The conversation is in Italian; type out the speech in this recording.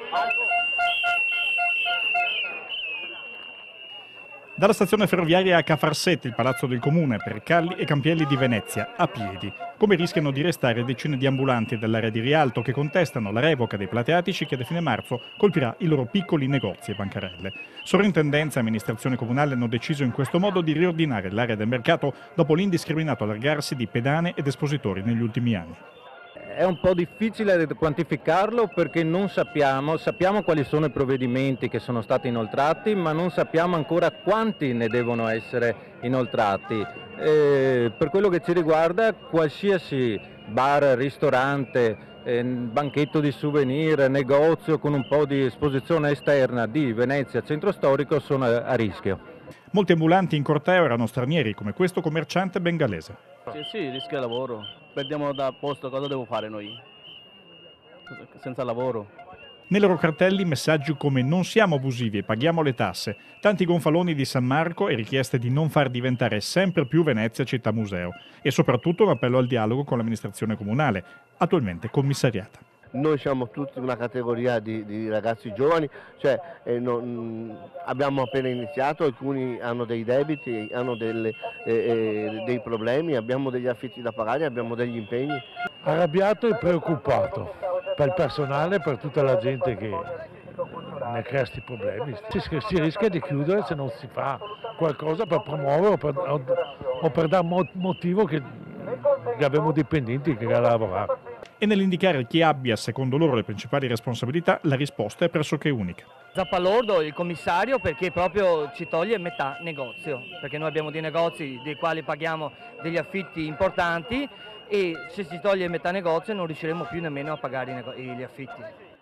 Dalla stazione ferroviaria a Cafarsetti, il palazzo del comune, per Calli e Campielli di Venezia, a piedi. Come rischiano di restare decine di ambulanti dell'area di Rialto che contestano la revoca dei plateatici che da fine marzo colpirà i loro piccoli negozi e bancarelle. Sovrintendenza e amministrazione comunale hanno deciso in questo modo di riordinare l'area del mercato dopo l'indiscriminato allargarsi di pedane ed espositori negli ultimi anni. È un po' difficile quantificarlo perché non sappiamo quali sono i provvedimenti che sono stati inoltrati, ma non sappiamo ancora quanti ne devono essere inoltrati. Per quello che ci riguarda, qualsiasi bar, ristorante, banchetto di souvenir, negozio con un po' di esposizione esterna di Venezia centro storico sono a rischio. Molti ambulanti in corteo erano stranieri, come questo commerciante bengalese. Sì, rischio lavoro. Perdiamo da posto, cosa devo fare noi? Senza lavoro. Nei loro cartelli messaggi come non siamo abusivi e paghiamo le tasse, tanti gonfaloni di San Marco e richieste di non far diventare sempre più Venezia città museo e soprattutto un appello al dialogo con l'amministrazione comunale, attualmente commissariata. Noi siamo tutti una categoria di ragazzi giovani, cioè abbiamo appena iniziato, alcuni hanno dei debiti, hanno dei problemi, abbiamo degli affitti da pagare, abbiamo degli impegni. Arrabbiato e preoccupato per il personale, per tutta la gente che ne crea questi problemi. Si rischia di chiudere se non si fa qualcosa per promuovere o per dare motivo che abbiamo dipendenti che da lavorare. E nell'indicare chi abbia, secondo loro, le principali responsabilità, la risposta è pressoché unica. Zappalordo, il commissario, perché proprio ci toglie metà negozio, perché noi abbiamo dei negozi dei quali paghiamo degli affitti importanti e se si toglie metà negozio non riusciremo più nemmeno a pagare gli affitti.